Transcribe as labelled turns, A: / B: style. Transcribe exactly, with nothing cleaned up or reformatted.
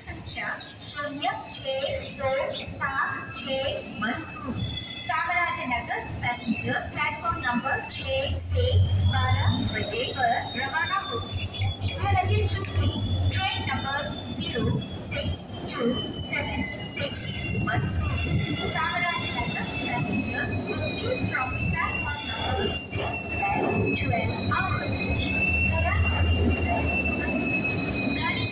A: संख्या शून्य छः दो सात छः मंसूर चामराजनगर पैसेंजर प्लेटफॉर्म नंबर छः से बारह बजे पर रवाना होगी। For attention please, train number zero six two seven six Mysuru Chamarajanagar passenger will leave from platform number six at twelve hours. गाड़ी